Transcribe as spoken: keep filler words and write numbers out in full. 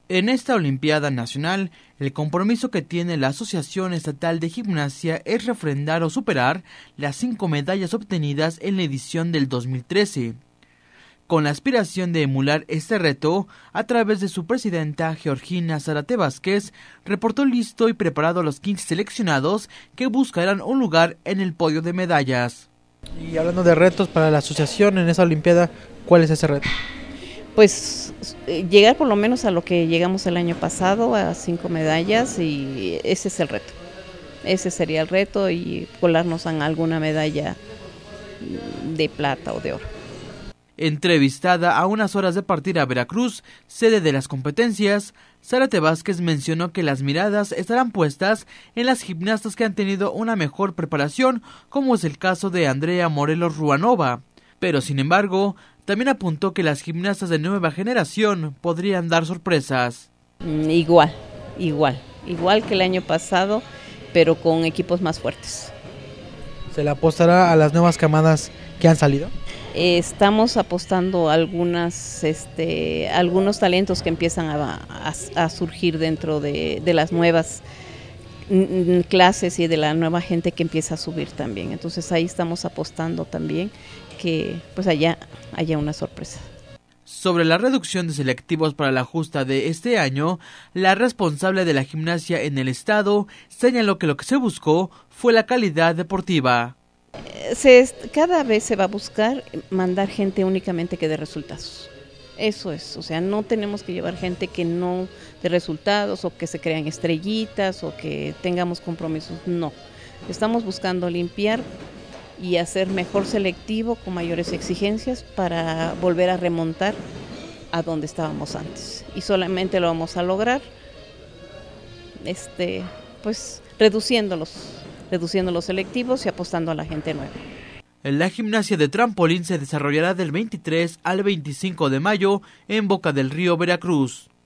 En esta Olimpiada Nacional, el compromiso que tiene la Asociación Estatal de Gimnasia es refrendar o superar las cinco medallas obtenidas en la edición del dos mil trece. Con la aspiración de emular este reto, a través de su presidenta Georgina Zárate Vázquez, reportó listo y preparado a los quince seleccionados que buscarán un lugar en el podio de medallas. Y hablando de retos para la asociación en esa Olimpiada, ¿cuál es ese reto? Pues llegar por lo menos a lo que llegamos el año pasado, a cinco medallas, y ese es el reto. Ese sería el reto, y colarnos en alguna medalla de plata o de oro. Entrevistada a unas horas de partir a Veracruz, sede de las competencias, Zárate Vázquez mencionó que las miradas estarán puestas en las gimnastas que han tenido una mejor preparación, como es el caso de Andrea Morelos Ruanova. Pero sin embargo, también apuntó que las gimnastas de nueva generación podrían dar sorpresas. Igual, igual, igual que el año pasado, pero con equipos más fuertes. ¿Se le apostará a las nuevas camadas que han salido? Estamos apostando a algunas, este, algunos talentos que empiezan a, a, a surgir dentro de, de las nuevas clases y de la nueva gente que empieza a subir también. Entonces ahí estamos apostando también que pues allá haya una sorpresa. Sobre la reducción de selectivos para la justa de este año, la responsable de la gimnasia en el estado señaló que lo que se buscó fue la calidad deportiva. Se, cada vez se va a buscar mandar gente únicamente que dé resultados. Eso es, o sea, no tenemos que llevar gente que no dé resultados o que se crean estrellitas o que tengamos compromisos, no. Estamos buscando limpiar y hacer mejor selectivo con mayores exigencias para volver a remontar a donde estábamos antes. Y solamente lo vamos a lograr este, pues, reduciéndolos, reduciendo los selectivos y apostando a la gente nueva. La gimnasia de trampolín se desarrollará del veintitrés al veinticinco de mayo en Boca del Río, Veracruz.